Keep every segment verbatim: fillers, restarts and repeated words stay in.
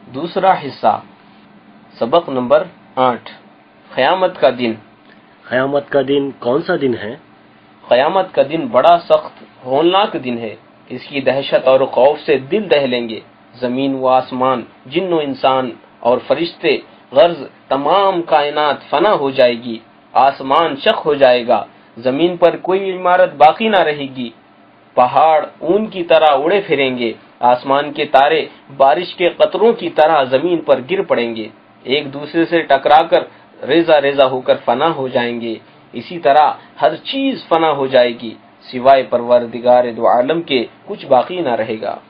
دوسرا حصہ، سبق نمبر آٹھ، قیامت کا دن۔ قیامت کا دن کون سا دن ہے؟ قیامت کا دن بڑا سخت ہولناک دن ہے، اس کی دہشت اور خوف سے دل دہلیں گے۔ زمین و آسمان، جن و انسان اور فرشتے، غرض تمام کائنات فنا ہو جائے گی، آسمان شق ہو جائے گا، زمین پر کوئی عمارت باقی نہ رہے گی، پہاڑ اون کی طرح اڑے پھریں گے، آسمان کے تارے بارش کے قطروں کی طرح زمین پر گر پڑیں گے، ایک دوسرے سے ٹکرا کر ریزہ ریزہ ہو کر فنا ہو جائیں گے۔ اسی طرح ہر چیز فنا ہو جائے گی، سوائے پروردگار دو عالم کے کچھ باقی نہ رہے گا۔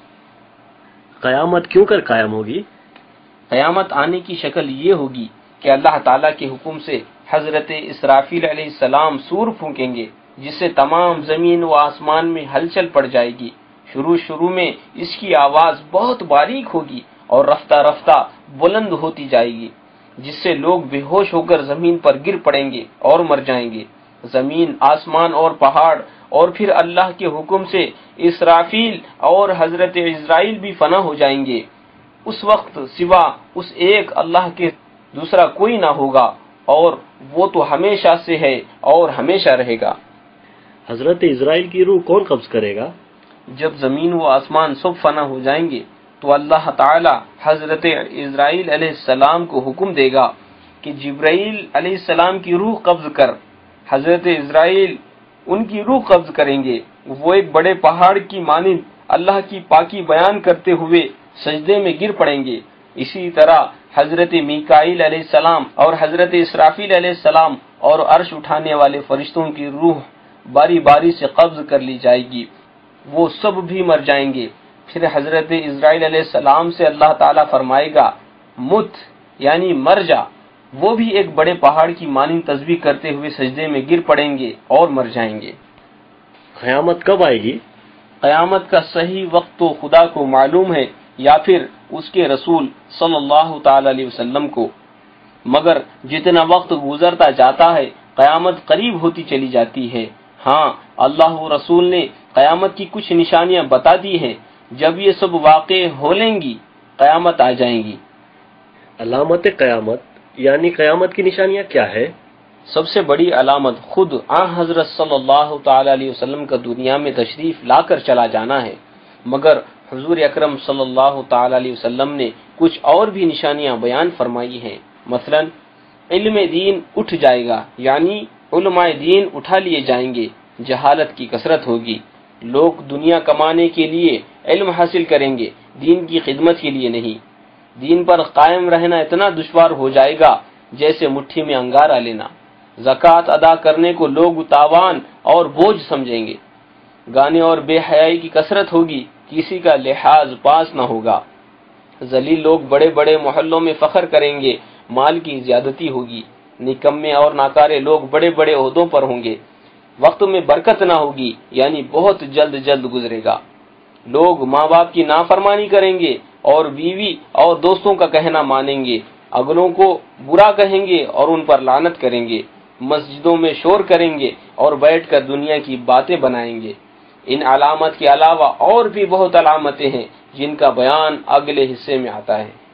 قیامت کیوں کر قائم ہوگی؟ قیامت آنے کی شکل یہ ہوگی کہ اللہ تعالیٰ کے حکم سے حضرت اسرافیل علیہ السلام سور پھونکیں گے، جس سے تمام زمین و آسمان میں ہلچل پڑ جائے گی۔ شروع شروع میں اس کی آواز بہت باریک ہوگی اور رفتہ رفتہ بلند ہوتی جائے گی، جس سے لوگ بے ہوش ہو کر زمین پر گر پڑیں گے اور مر جائیں گے۔ زمین، آسمان اور پہاڑ اور پھر اللہ کے حکم سے اسرافیل اور حضرت عزرائیل بھی فنا ہو جائیں گے۔ اس وقت سوا اس ایک اللہ کے دوسرا کوئی نہ ہوگا، اور وہ تو ہمیشہ سے ہے اور ہمیشہ رہے گا۔ حضرت اسرائیل کی روح کون قبض کرے گا؟ جب زمین و آسمان سب فنا ہو جائیں گے تو اللہ تعالی حضرت اسرائیل علیہ السلام کو حکم دے گا کہ جبرائیل علیہ السلام کی روح قبض کر۔ حضرت اسرائیل ان کی روح قبض کریں گے، وہ ایک بڑے پہاڑ کی مانند اللہ کی پاکی بیان کرتے ہوئے سجدے میں گر پڑیں گے۔ اسی طرح حضرت میکائیل علیہ السلام اور حضرت اسرافیل علیہ السلام اور عرش اٹھانے والے فرشتوں کی روح باری باری سے قبض کر لی جائے گی، وہ سب بھی مر جائیں گے۔ پھر حضرت اسرائیل علیہ السلام سے اللہ تعالیٰ فرمائے گا، مت یعنی مر جا۔ وہ بھی ایک بڑے پہاڑ کی مانند تسبیح کرتے ہوئے سجدے میں گر پڑیں گے اور مر جائیں گے۔ قیامت کب آئے گی؟ قیامت کا صحیح وقت تو خدا کو معلوم ہے یا پھر اس کے رسول صلی اللہ تعالی علیہ وسلم کو، مگر جتنا وقت گزرتا جاتا ہے قیامت قریب ہوتی چلی جاتی ہے۔ ہاں، اللہ و رسول نے قیامت کی کچھ نشانیاں بتا دی ہیں، جب یہ سب واقع ہو لیں گی قیامت آ جائیں گی۔ علامت قیامت یعنی قیامت کی نشانیاں کیا ہے؟ سب سے بڑی علامت خود آن حضرت صلی اللہ تعالی علیہ وسلم کا دنیا میں تشریف لا کر چلا جانا ہے، مگر حضور اکرم صلی اللہ تعالی علیہ وسلم نے کچھ اور بھی نشانیاں بیان فرمائی ہیں۔ مثلا علم دین اٹھ جائے گا، یعنی علماء دین اٹھا لیے جائیں گے، جہالت کی کثرت ہوگی، لوگ دنیا کمانے کے لیے علم حاصل کریں گے، دین کی خدمت کے لیے نہیں۔ دین پر قائم رہنا اتنا دشوار ہو جائے گا جیسے مٹھی میں انگارہ لینا۔ زکوٰۃ ادا کرنے کو لوگ تاوان اور بوجھ سمجھیں گے۔ گانے اور بے حیائی کی کثرت ہوگی، کسی کا لحاظ پاس نہ ہوگا۔ ذلیل لوگ بڑے بڑے محلوں میں فخر کریں گے، مال کی زیادتی ہوگی۔ نکمے اور ناکارے لوگ بڑے بڑے عہدوں پر ہوں گے۔ وقت میں برکت نہ ہوگی، یعنی بہت جلد جلد گزرے گا۔ لوگ ماں باپ کی نافرمانی کریں گے اور بیوی اور دوستوں کا کہنا مانیں گے، اگلوں کو برا کہیں گے اور ان پر لعنت کریں گے، مسجدوں میں شور کریں گے اور بیٹھ کر دنیا کی باتیں بنائیں گے۔ ان علامت کے علاوہ اور بھی بہت علامتیں ہیں جن کا بیان اگلے حصے میں آتا ہے۔